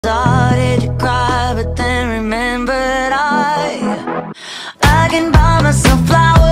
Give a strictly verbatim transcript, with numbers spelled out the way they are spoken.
Started to cry, but then remembered I I can buy myself flowers.